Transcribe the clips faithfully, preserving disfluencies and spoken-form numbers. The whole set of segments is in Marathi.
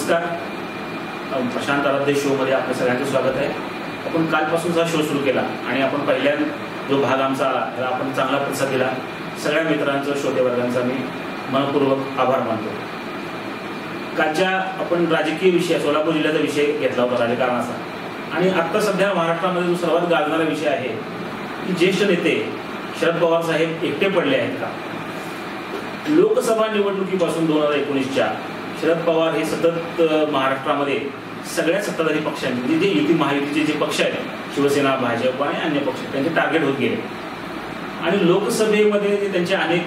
नमस्कार. प्रशांत आराध्य शोमध्ये आपलं सगळ्यांचं स्वागत आहे. आपण कालपासूनचा शो सुरू केला आणि आपण पहिल्या जो भाग आमचा आला त्याला आपण चांगला प्रतिसाद दिला. सगळ्या मित्रांचं श्रोतेवर्गांचा मी मनपूर्वक आभार मानतो. कालच्या आपण राजकीय विषय सोलापूर जिल्ह्याचा विषय घेतला होता राजकारणाचा आणि आत्ता सध्या महाराष्ट्रामध्ये जो सर्वात गाजणारा विषय आहे की ज्येष्ठ नेते शरद पवार साहेब एकटे पडले आहेत का. लोकसभा निवडणुकीपासून दोन हजार एकोणीसच्या शरद पवार हे सतत महाराष्ट्रामध्ये सगळ्या सत्ताधारी पक्षांचे म्हणजे जे युती महायुतीचे जे पक्ष आहेत शिवसेना भाजप आणि अन्य पक्ष त्यांचे टार्गेट होत गेले आणि लोकसभेमध्ये जे त्यांचे अनेक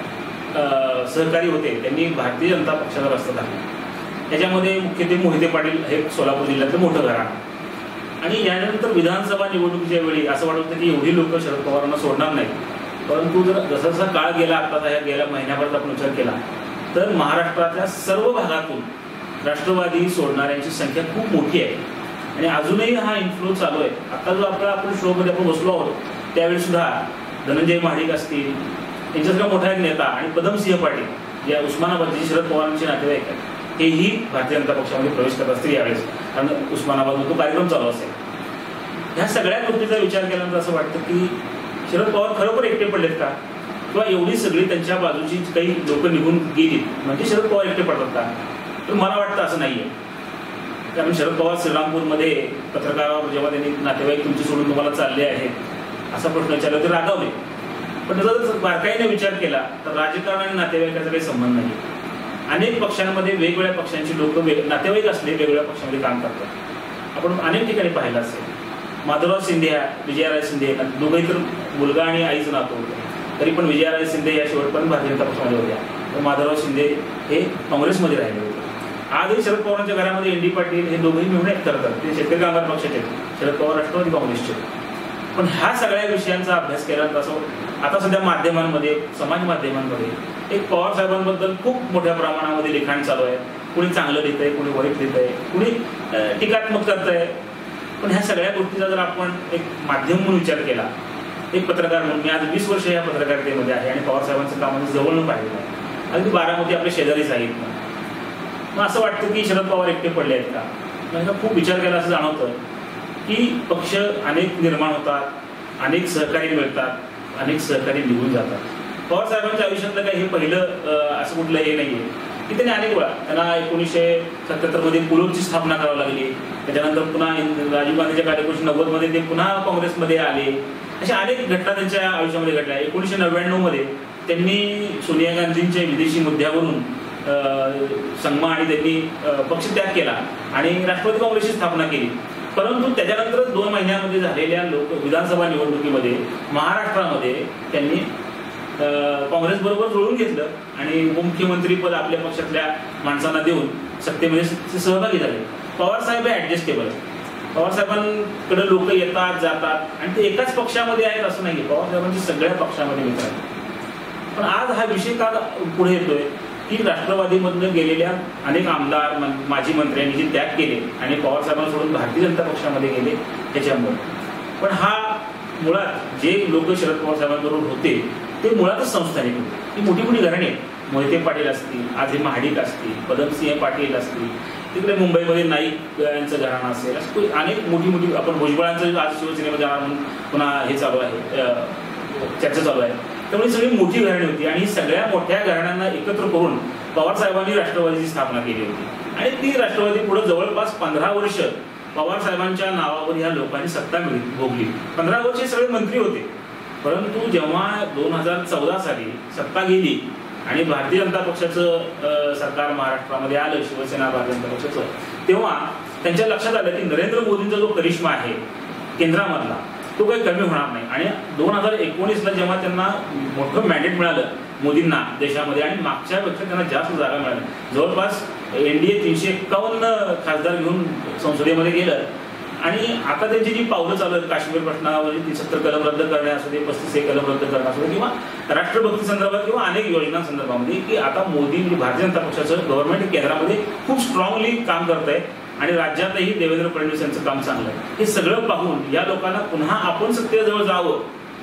सहकारी होते त्यांनी भारतीय जनता पक्षाचा रस्ता धरला. त्याच्यामध्ये मुख्यत्वे मोहिते पाटील हे सोलापूर जिल्ह्यातलं मोठं घराणं आणि यानंतर विधानसभा निवडणुकीच्या वेळी असं वाटत होतं की एवढी लोक शरद पवारांना सोडणार नाही. परंतु जर जसा जसा काळ गेला आता ह्या गेल्या महिन्याभरात आपण विचार केला तर महाराष्ट्रातल्या सर्व भागातून राष्ट्रवादी सोडणाऱ्यांची संख्या खूप मोठी आहे आणि अजूनही हा इन्फ्लो चालू आहे. आता जो आपला आपण शोमध्ये आपण बसलो आहोत त्यावेळी सुद्धा धनंजय महाडिक असतील यांच्यासारखा मोठा एक नेता आणि पदमसिंह पाटील या उस्मानाबादचे शरद पवारांचे नातेवाईक आहेत तेही भारतीय जनता पक्षामध्ये प्रवेश करत असतील यावेळेस, कारण उस्मानाबादमध्ये तो कार्यक्रम चालू असेल. ह्या सगळ्या गोष्टीचा विचार केल्यानंतर असं वाटतं की शरद पवार खरोखर एकटे पडलेत का किंवा एवढी सगळी त्यांच्या बाजूची काही लोक निघून गेली म्हणजे शरद पवार एकटे पडतात का. तर मला वाटतं असं नाहीये. कारण शरद पवार श्रीरामपूरमध्ये पत्रकारावर जेव्हा त्यांनी नातेवाईक तुमचे सोडून तुम्हाला चालले आहेत असा प्रश्न विचारला ते रागावले. पण त्याचा जर बारकाईने विचार केला तर राजकारण आणि नातेवाईकाचा काही संबंध नाही. अनेक पक्षांमध्ये वेगवेगळ्या पक्षांची लोक वेग नातेवाईक असले वेगवेगळ्या पक्षांमध्ये काम करतात. आपण अनेक ठिकाणी पाहिलं असेल. माधवराव शिंदे विजयाराय शिंदे दोघंही तर मुलगा आणि आईचं नातं होतं तरी पण विजयाराय शिंदे या शेवटपर्यंत भारतीय जनता पक्षामध्ये होत्या. तर माधवराव शिंदे हे काँग्रेसमध्ये राहिले होते. आजही शरद पवारांच्या घरामध्ये एन डी पाटील हे दोघंही मिळून एक करतात. ते शेतकरी कामगार पक्षाचे शरद पवार राष्ट्रवादी काँग्रेसचे. पण ह्या सगळ्या विषयांचा अभ्यास केला असं आता सध्या माध्यमांमध्ये समाज माध्यमांमध्ये एक पवार साहेबांबद्दल खूप मोठ्या प्रमाणामध्ये लिखाण चालू आहे. कुणी चांगलं लिहित आहे, कुणी वाईट लिहित आहे, कुणी टीकात्मक करत आहे. पण ह्या सगळ्या गोष्टीचा जर आपण एक माध्यम म्हणून विचार केला एक पत्रकार म्हणून मी आज वीस वर्ष या पत्रकारितेमध्ये आहे आणि पवार साहेबांचं काम जवळनं पाहिलं आहे. अगदी बारामती आपले शेजारीच आहेत. मग असं वाटतं की शरद पवार एकटे पडले आहेत का. मला खूप विचार केला असं जाणवतं की पक्ष अनेक निर्माण होतात, अनेक सहकारी मिळतात, अनेक सहकारी निघून जातात. पवार साहेबांच्या आयुष्यातलं काही हे पहिलं असं कुठलं हे नाही आहे की त्यांनी अनेक वेळा त्यांना एकोणीसशे सत्याहत्तरमध्ये पुलोची स्थापना करावी लागली. त्याच्यानंतर पुन्हा राजीव गांधीच्या काळात एकोणीसशे नव्वदमध्ये ते पुन्हा काँग्रेसमध्ये आले. अशा अनेक घटना त्यांच्या आयुष्यामध्ये घडल्या. एकोणीसशे नव्याण्णवमध्ये त्यांनी सोनिया गांधींच्या विदेशी मुद्द्यावरून संगमा आणि त्यांनी पक्षत्याग केला आणि राष्ट्रवादी काँग्रेसची स्थापना केली. परंतु त्याच्यानंतर दोन महिन्यामध्ये झालेल्या लोक विधानसभा निवडणुकीमध्ये महाराष्ट्रामध्ये त्यांनी काँग्रेस बरोबर जुळून घेतलं आणि उपमुख्यमंत्रीपद आपल्या पक्षातल्या माणसांना देऊन सत्तेमध्ये सहभागी झाले. पवार साहेब हे ऍडजस्टेबल. पवार साहेबांकडे लोक येतात जातात आणि ते एकाच पक्षामध्ये आहेत असं नाही. पवार साहेबांची सगळ्या पक्षामध्ये मित्र आहेत. पण आज हा विषय का पुढे येतोय की राष्ट्रवादीमधून गेलेल्या अनेक आमदार माजी मंत्र्यांनी जे त्याग केले आणि पवार साहेबांना सोडून भारतीय जनता पक्षामध्ये गेले त्याच्यामुळे. पण हा मुळात जे लोक शरद पवार साहेबांबरोबर होते ते मुळातच संस्थानिक होते. ही मोठी मोठी घराणी आहेत. मोहिते पाटील असतील, आधी महाडिक असतील, पदमसिंह पाटील असतील, तिकडे मुंबईमध्ये नाईक यांचं घराणं असेल, असं अनेक मोठी मोठी आपण भुजबळांचं आज शिवसेनेमध्ये जाणार म्हणून पुन्हा हे चालू आहे चर्चा चालू आहे. त्यामुळे सगळी मोठी घराणी होती आणि सगळ्या मोठ्या घराण्यांना एकत्र करून पवार साहेबांनी राष्ट्रवादीची स्थापना केली होती आणि ती राष्ट्रवादी पुढे जवळपास पंधरा वर्ष पवार साहेबांच्या नावावर ह्या लोकांनी सत्ता मिळली भोगली. पंधरा वर्ष सगळे मंत्री होते. परंतु जेव्हा दोन हजार चौदा साली सत्ता गेली आणि भारतीय जनता पक्षाचं सरकार महाराष्ट्रामध्ये आलं शिवसेना भारतीय जनता पक्षाचं तेव्हा त्यांच्या लक्षात आलं की नरेंद्र मोदींचा जो करिश्मा आहे केंद्रामधला तो काही कमी होणार नाही. आणि दोन हजार एकोणीसला जेव्हा त्यांना मोठं मॅन्डेट मिळालं मोदींना देशामध्ये आणि मागच्यापेक्षा त्यांना जास्त जागा मिळाल्या जवळपास एनडीए तीनशे एक्कावन्न खासदार घेऊन संसदेमध्ये गेलं आणि आता त्यांची जी पावलं चालू आहेत काश्मीर प्रश्नावर ती सत्तर कलम रद्द करणे असू दे, पस्तीस एक कलम रद्द करणं असू दे किंवा राष्ट्रभक्ती संदर्भात किंवा अनेक योजनांसंदर्भामध्ये की आता मोदी म्हणजे भारतीय जनता पक्षाचं गव्हर्नमेंट केंद्रामध्ये खूप स्ट्रॉंगली काम करत आहे आणि राज्यातही देवेंद्र फडणवीस यांचं काम चांगलं आहे. हे सगळं पाहून या लोकांना पुन्हा आपण सत्तेजवळ जावं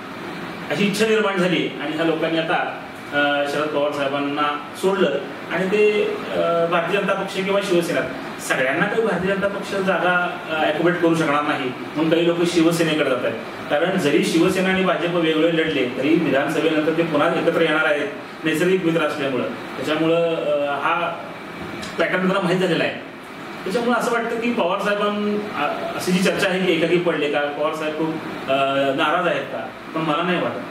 अशी इच्छा निर्माण झाली आणि ह्या लोकांनी आता शरद पवार साहेबांना सोडलं आणि ते भारतीय जनता पक्ष किंवा शिवसेना सगळ्यांना काही भारतीय जनता पक्ष जागा ॲकोमोडेट करू शकणार नाही म्हणून काही लोक शिवसेनेकडे जात आहेत. कारण जरी शिवसेना आणि भाजप वेगवेगळे लढले तरी विधानसभेनंतर ते पुन्हा एकत्र येणार आहेत नैसर्गिक मित्र असल्यामुळं. त्याच्यामुळं हा पॅटर्न जरा माहीत झालेला आहे. त्याच्यामुळे असं वाटतं की पवार साहेबां अशी जी चर्चा आहे की एकाकी पडले का, पवार साहेब खूप नाराज आहेत का, पण मला नाही वाटत.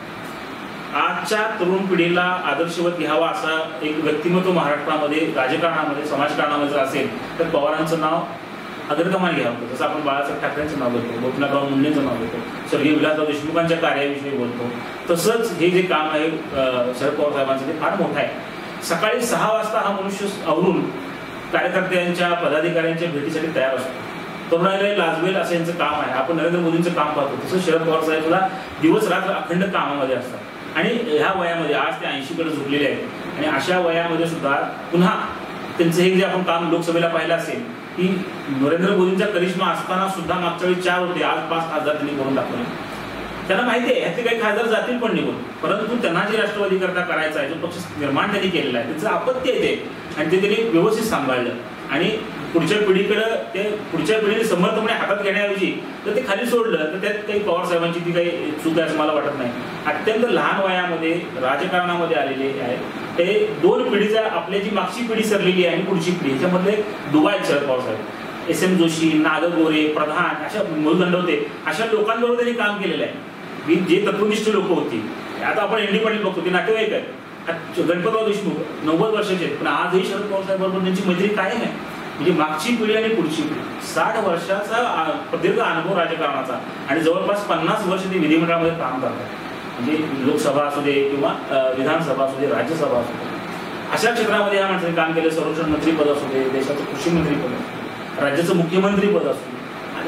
आजच्या तरुण पिढीला आदर्शवत घ्यावा असा एक व्यक्तिमत्व महाराष्ट्रामध्ये राजकारणामध्ये समाजकारणामध्ये जर असेल तर पवारांचं नाव अग्रगमान घ्यावं. जसं आपण बाळासाहेब ठाकरेंचं नाव घेतो, गोपीनाथराव मुंडेंचं नाव घेतो, स्वर्गीय विलासराव देशमुखांच्या कार्याविषयी बोलतो, तसंच हे जे काम आहे शरद पवार साहेबांचं ते फार मोठं आहे. सकाळी सहा वाजता हा मनुष्य आवरून कार्यकर्त्यांच्या पदाधिकाऱ्यांच्या भेटीसाठी तयार असतो. तरुणाईला लाजवेल असं यांचं काम आहे. आपण नरेंद्र मोदींचं काम पाहतो तसं शरद पवार साहेब सुद्धा दिवस रात्र अखंड कामामध्ये असतात आणि ह्या वयामध्ये आज ते ऐंशी कडे झुकलेले आहेत आणि अशा वयामध्ये सुद्धा पुन्हा त्यांचं हे जे आपण काम लोकसभेला पाहिलं असेल की नरेंद्र मोदींचा करिश्मा असताना सुद्धा मागच्या वेळी चार होते, आज पाच खासदार त्यांनी करून दाखवले. त्यांना माहिती आहे ह्याचे काही खासदार जातील पण निघून, परंतु त्यांना जे राष्ट्रवादी करता करायचा आहे जो पक्ष निर्माण त्यांनी केलेला आहे त्याचं अपत्य येते आणि ते त्यांनी व्यवस्थित सांभाळलं आणि पुढच्या पिढीकडे ते पुढच्या पिढीने समर्थपणे हातात घेण्याऐवजी जर ते खाली सोडलं तर त्यात काही पवार साहेबांची ती काही चूक आहे असं मला वाटत नाही. अत्यंत लहान वयामध्ये राजकारणामध्ये आलेले आहेत ते दोन पिढीचा आपली जी मागची पिढी सरलेली आहे आणि पुढची पिढी ह्याच्यामधले दुवा आहेत शरद पवार साहेब. एस एम जोशी, नागगोरे, प्रधान अशा मधुदंडवते अशा लोकांबरोबर त्यांनी काम केलेलं आहे. जे तत्वनिष्ठ लोक होती. आता आपण इंडिपेंडेंट बघतो ते नातेवाईक आहेत. गणपतराव देशमुख नव्वद वर्षाचे आहेत पण आजही शरद पवार साहेबांबरोबर त्यांची मैत्री कायम आहे. म्हणजे मागची पिढी आणि पुढची पिढी साठ वर्षाचा प्रदीर्घ अनुभव राजकारणाचा आणि जवळपास पन्नास वर्ष ते विधिमंडळामध्ये काम करतात. म्हणजे लोकसभा असू दे किंवा विधानसभा असू दे, राज्यसभा असू दे, अशा क्षेत्रामध्ये या माणसाने काम केलं. संरक्षण मंत्री पद असू दे, देशाचं कृषी मंत्री पद, राज्याचं मुख्यमंत्री पद असू दे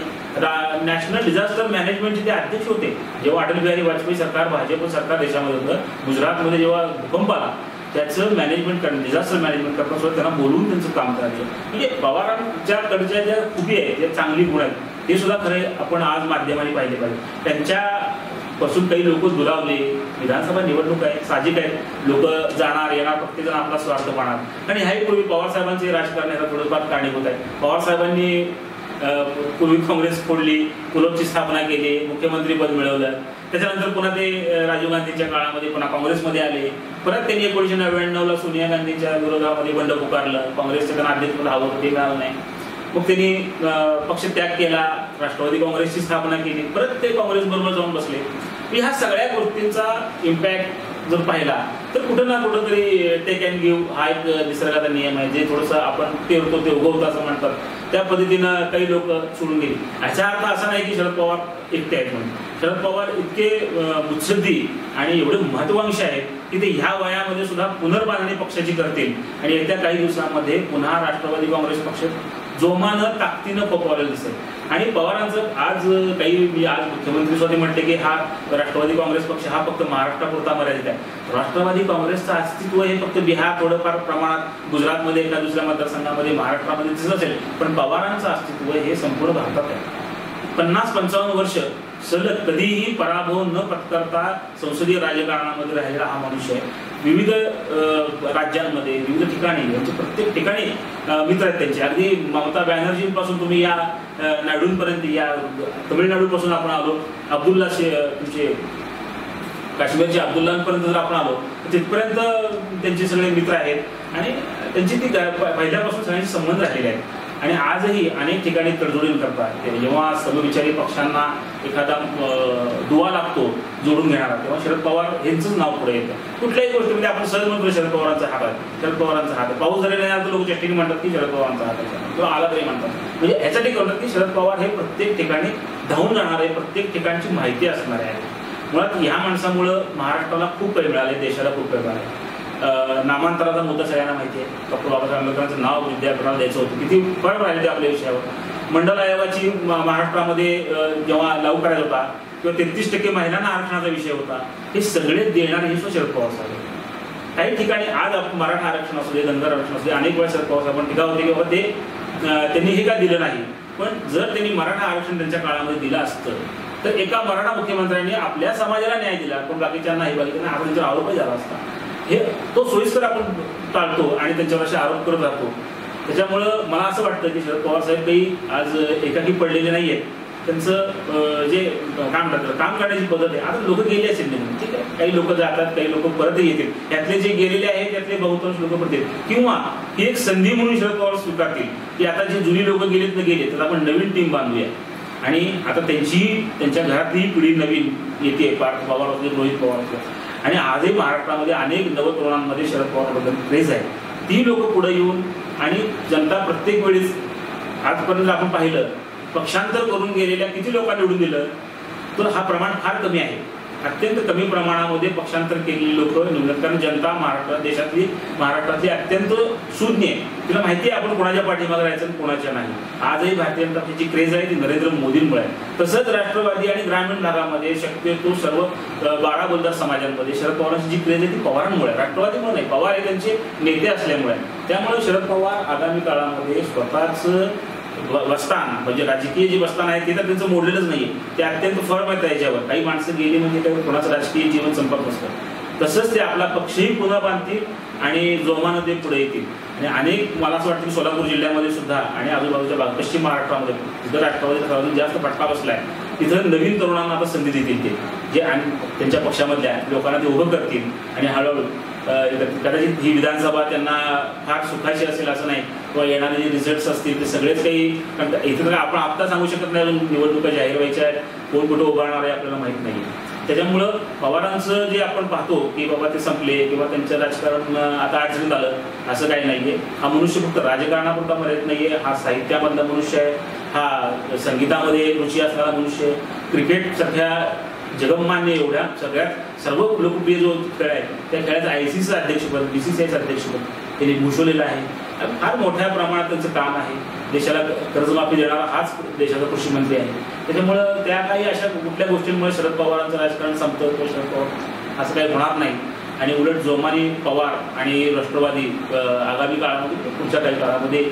आणि नॅशनल डिझास्टर मॅनेजमेंटचे ते अध्यक्ष होते. जेव्हा अटल बिहारी वाजपेयी सरकार भाजप सरकार देशामध्ये होतं, गुजरातमध्ये जेव्हा भूकंप आला त्याचं मॅनेजमेंट करणं, डिझास्टर मॅनेजमेंट करणं सुद्धा त्यांना बोलवून त्यांचं काम करायचं. म्हणजे पवारांच्याकडच्या ज्या खुबी आहेत, ज्या चांगली गुण आहेत ते सुद्धा खरे आपण आज माध्यमांनी पाहिले पाहिजे. त्यांच्यापासून काही लोक दुरावले. विधानसभा निवडणूक आहे, साहजिक आहे, लोक जाणार येणार, प्रत्येक जण आपला स्वार्थ पाहणार आणि ह्याही पूर्वी पवार साहेबांचे राजकारण याला थोडंफार कारणीभूत आहे. पवार साहेबांनी पूर्वी काँग्रेस फोडली, कुलपची स्थापना केली, मुख्यमंत्री पद मिळवलं, त्याच्यानंतर पुन्हा ते राजीव गांधींच्या काळामध्ये पुन्हा काँग्रेसमध्ये आले. परत त्यांनी एकोणीसशे नव्याण्णवला सोनिया गांधींच्या विरोधामध्ये बंड पुकारलं, काँग्रेसचं त्यांना अध्यक्षपद हवं ते मिळालं नाही. मग त्यांनी पक्ष त्याग केला, राष्ट्रवादी काँग्रेसची स्थापना केली, परत ते काँग्रेस बरोबर जाऊन बसले. ह्या सगळ्या गोष्टींचा इम्पॅक्ट जर पाहिला तर कुठं ना कुठं तरी टेक अँड गिव्ह हा एक निसर्गाचा नियम आहे. जे थोडंसं आपण पेरतो ते उगवतं असं म्हणतात, त्या पद्धतीनं काही लोक सोडून गेले. याचा अर्थ असा नाही की शरद पवार एकटे आहेत म्हणून. शरद पवार इतके मुत्सद्दी आणि एवढे महत्वाकांक्षी आहेत की ते ह्या वयामध्ये सुद्धा पुनर्बांधणी पक्षाची करतील आणि येत्या काही दिवसांमध्ये पुन्हा राष्ट्रवादी काँग्रेस पक्ष जोमानं ताकदीनं फोफावलेलं दिसेल. आणि पवारांचं आज काही मी आज मुख्यमंत्री स्वतः म्हटले की हा राष्ट्रवादी काँग्रेस पक्ष हा फक्त महाराष्ट्रापुरता मर्यादित आहे. राष्ट्रवादी काँग्रेसचं अस्तित्व हे फक्त बिहार थोडंफार प्रमाणात गुजरातमध्ये एका दुसऱ्या मतदारसंघामध्ये महाराष्ट्रामध्ये दिसत असेल, पण पवारांचं अस्तित्व हे संपूर्ण भारतात आहे. पन्नास पंचावन्न वर्ष सलग कधीही पराभव न पत्करता संसदीय राजकारणामध्ये राहिलेला हा मनुष्य आहे. विविध राज्यांमध्ये विविध ठिकाणी म्हणजे प्रत्येक ठिकाणी मित्र आहेत त्यांचे. अगदी ममता बॅनर्जींपासून तुम्ही या नायडूंपर्यंत, या तमिळनाडूपासून आपण आलो, अब्दुल्ला तुमचे काश्मीरचे अब्दुल्लांपर्यंत जर आपण आलो तिथपर्यंत त्यांचे सगळे मित्र आहेत आणि त्यांची ती पहिल्यापासून सगळ्यांचे संबंध राहिलेले आहेत. आणि आजही अनेक ठिकाणी तडजोडी करतात. जेव्हा समविचारी पक्षांना एखादा दुवा लागतो जोडून घेणारा, तेव्हा शरद पवार यांचंच नाव पुढे येतं. कुठल्याही गोष्टीमध्ये आपण सहज म्हणतो शरद पवारांचा हात आहे, शरद पवारांचा हात आहे. पाऊस झालेला नाही तर लोक चेष्टीने म्हणतात की शरद पवारांचा हात आहे किंवा आला तरी म्हणतात. म्हणजे ह्यासाठी म्हणतात की शरद पवार हे प्रत्येक ठिकाणी धावून जाणार आहे, प्रत्येक ठिकाणची माहिती असणार आहे. मुळात ह्या माणसामुळं महाराष्ट्राला खूप काही मिळाले, देशाला खूप काही मिळाले. नामांतराचा मुद्दा सगळ्यांना माहिती आहे. डॉक्टर बाबासाहेब आंबेडकरांचं नाव विद्यापीठाला द्यायचं होतं, किती फरक राहिले ते आपल्या विषयावर. मंडल आयोगाची महाराष्ट्रामध्ये जेव्हा लागू करायचा होता किंवा तेहतीस टक्के महिलांना आरक्षणाचा विषय होता, हे सगळे देणारे हे शरद पवार साहेब. काही ठिकाणी आज मराठा आरक्षण असू दे, धनगर आरक्षण असू दे, अनेक वेळा शरद पवार साहेबांनी टीका होती की बाबा ते त्यांनी हे का दिलं नाही. पण जर त्यांनी मराठा आरक्षण त्यांच्या काळामध्ये दिलं असतं तर एका मराठा मुख्यमंत्र्यांनी आपल्या समाजाला न्याय दिला, पण बाकीच्यांना हे बाकीच्यांना आपण त्यांच्यावर आरोपही झाला असता. हे तो सोयीस्कर आपण टाळतो आणि त्यांच्यावर असे आरोप करत राहतो. त्याच्यामुळं मला असं वाटतं की शरद पवार साहेब काही आज एकाकी पडलेले नाही आहेत. त्यांचं जे काय म्हणतात काम करण्याची पद्धत आहे. आता लोक गेले असेल निघून, ठीक आहे, काही लोक जातात, काही लोक परतही येतील. त्यातले जे गेलेले आहेत त्यातले बहुतांश लोक पडतील, किंवा ही एक संधी म्हणून शरद पवार स्वीकारतील की आता जे जुनी लोक गेलेत ना गेले तर आपण नवीन टीम बांधूया. आणि आता त्यांची त्यांच्या घरातली पिढी नवीन येते, पार्थ पवार असले, रोहित पवार असले, आणि आजही महाराष्ट्रामध्ये अनेक नवतरुणांमध्ये शरद पवारांबद्दल क्रेज आहे. ती लोक पुढे येऊन, आणि जनता प्रत्येक वेळेस आजपर्यंत आपण पाहिलं पक्षांतर करून गेलेल्या किती लोकांना निवडून दिलं तर हा प्रमाण फार कमी आहे. अत्यंत कमी प्रमाणामध्ये पक्षांतर केलेली लोक निवडतात, कारण जनता महाराष्ट्र देशातली महाराष्ट्रातली अत्यंत शून्य आहे. तिला माहिती आहे आपण कोणाच्या पाठीमागे राहायचं आणि कोणाच्या नाही. आजही भारतीय जनता पक्षाची क्रेज आहे ती नरेंद्र मोदींमुळे आहे. तसंच राष्ट्रवादी आणि ग्रामीण भागामध्ये शक्यतो सर्व बारा बोलदार समाजांमध्ये शरद पवारांची जी क्रेज आहे ती पवारांमुळे, राष्ट्रवादीमुळे नाही. पवार हे त्यांचे नेते असल्यामुळे. त्यामुळे शरद पवार आगामी काळामध्ये स्वतःच बस्तान म्हणजे राजकीय जे बस्तान आहे ते तर त्यांचं मोडलेलंच नाहीये. ते अत्यंत फर्म आहे त्याच्यावर. काही माणसं गेली म्हणजे काही कोणाचं राजकीय जीवन संपत नसतं. तसंच ते आपला पक्षही पुन्हा बांधतील आणि जोमानं ते पुढे येतील. आणि अनेक मला असं वाटतं की सोलापूर जिल्ह्यामध्ये सुद्धा आणि आजूबाजूच्या भाग पश्चिम महाराष्ट्रामध्ये जिथं राष्ट्रवादीचा सर्वाधिक जास्त फटका बसलाय तिथं नवीन तरुणांना आता संधी देतील ते, जे आणि त्यांच्या पक्षामधल्या लोकांना ते उभं करतील. आणि हळूहळू कदाचित ही विधानसभा त्यांना फार सुखाची असेल असं नाही, किंवा येणारे जे रिझल्ट्स असतील ते सगळेच काही, कारण इथं तर आपण आत्ता सांगू शकत नाही निवडणुका जाहीर व्हायच्या आहेत, कोण कुठं उभारणार आहे आपल्याला माहीत नाही. त्याच्यामुळं पवारांचं जे आपण पाहतो की बाबा ते संपले किंवा त्यांचं राजकारण आता अडचणीत आलं असं काही नाहीये. हा मनुष्य फक्त राजकारणापुरता मर्यादित नाहीये, हा साहित्यामधला मनुष्य आहे, हा संगीतामध्ये रुची असणारा मनुष्य आहे. क्रिकेट सारख्या जगमान्य एवढ्या सगळ्यात सर्व लोकप्रिय जो खेळ आहे त्या खेळाचं आय सी सीचं अध्यक्षपद, बी सी सी आयचं अध्यक्षपद त्यांनी भूषवलेलं आहे. फार मोठ्या प्रमाणात त्यांचं काम आहे. देशाला कर्जमाफी देणारा हाच देशाचा कृषी मंत्री आहे. त्याच्यामुळं त्या काही अशा कुठल्या गोष्टींमुळे शरद पवारांचं राजकारण संपतं किंवा शरद पवार असं काही होणार नाही. आणि उलट जोमानी पवार आणि राष्ट्रवादी आगामी काळामध्ये पुढच्या काही काळामध्ये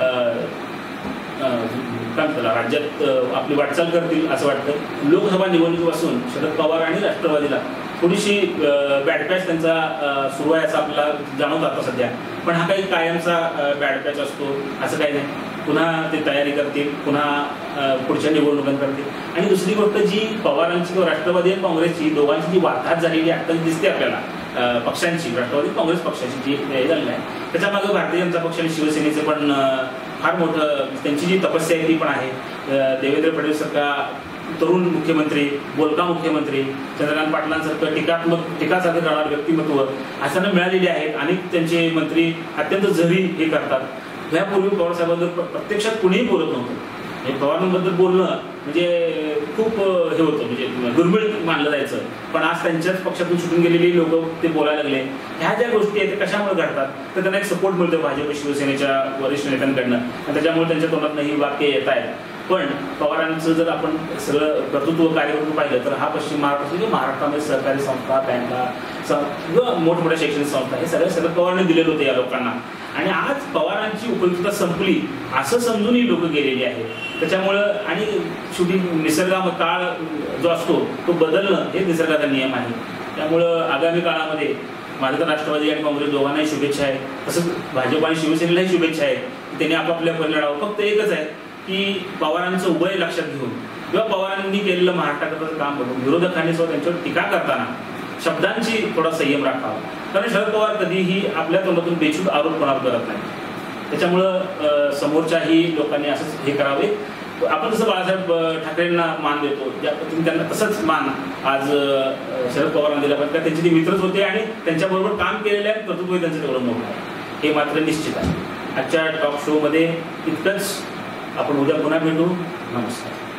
काय म्हणतात राज्यात आपली वाटचाल करतील असं वाटतं. लोकसभा निवडणुकीपासून शरद पवार आणि राष्ट्रवादीला थोडीशी बॅड पॅच त्यांचा सुरू आहे असं आपल्याला जाणवत आता सध्या. पण हा काही कायमचा बॅड पॅच असतो असं काही नाही. पुन्हा ते तयारी करतील, पुन्हा पुढच्या निवडणुकांकरतील. आणि दुसरी गोष्ट जी पवारांची किंवा राष्ट्रवादी आणि काँग्रेसची दोघांची जी वाताहत झालेली आता दिसते आपल्याला पक्षांची, राष्ट्रवादी काँग्रेस पक्षाची जी हे झालेली आहे त्याच्यामागे भारतीय जनता पक्ष आणि शिवसेनेचे पण फार मोठं त्यांची जी तपस्या आहे ती पण आहे. देवेंद्र फडणवीस सारखा तरुण मुख्यमंत्री, बोलका मुख्यमंत्री, चंद्रकांत पाटलांसारखं टीकात्मक टीकासारखं करणारं व्यक्तिमत्व अशांना मिळालेली आहेत. अनेक त्यांचे मंत्री अत्यंत झरी हे करतात. यापूर्वी पवारसाहेबांबद्दल प्रत्यक्षात कुणीही बोलत नव्हतं. पवारांबद्दल बोलणं म्हणजे खूप हे होतं, म्हणजे दुर्मिळ मानलं जायचं. पण आज त्यांच्याच पक्षातून सुटून गेलेली लोक ते बोलायला लागले. ह्या ज्या गोष्टी आहेत त्या कशामुळे घडतात तर त्यांना एक सपोर्ट मिळतो भाजप शिवसेनेच्या वरिष्ठ नेत्यांकडनं, आणि त्याच्यामुळे त्यांच्या तोंडातनं ही वाक्य येत आहेत. पण पवारांचं जर आपण सगळं कर्तृत्व कार्यकर्तृत्व पाहिलं तर हा पश्चिम महाराष्ट्र किंवा महाराष्ट्रामध्ये सहकारी संस्था, बँका किंवा मोठमोठ्या शैक्षणिक संस्था हे सगळे शरद पवारांनी दिलेलं होतं या लोकांना. आणि आज पवारांची उपयुक्तता संपली असं समजून ही लोक गेलेली आहेत. त्याच्यामुळं आणि शेवटी निसर्गामध्ये काळ जो असतो तो बदलणं हे निसर्गाचा नियम आहे. त्यामुळं आगामी काळामध्ये माझं तर राष्ट्रवादी आणि काँग्रेस दोघांनाही शुभेच्छा आहे, तसंच भाजप आणि शिवसेनेलाही शुभेच्छा आहे की त्यांनी आपापल्या परीने लढावं. फक्त एकच आहे की पवारांचं उभय लक्षात घेऊन किंवा पवारांनी केलेलं महाराष्ट्राचं काम बघून विरोधकांनी सुद्धा त्यांच्यावर टीका करताना शब्दांची थोडा संयम राखावा. कारण शरद पवार कधीही आपल्या तोंडातून बेछूट आरोप कोणावर करत नाही. त्याच्यामुळं समोरच्याही लोकांनी असंच हे करावे. आपण जसं बाळासाहेब ठाकरेंना मान देतो ज्या पद्धतीने त्यांना तसंच मान आज शरद पवारांना दिला पाहिजे. त्यांचे ते मित्रच होते आणि त्यांच्याबरोबर काम केलेल्या कर्तृत्व त्यांचं तेवढं मोठं आहे हे मात्र निश्चित आहे. आजच्या टॉक शोमध्ये इतकंच. आपण उद्या पुन्हा भेटू. नमस्कार.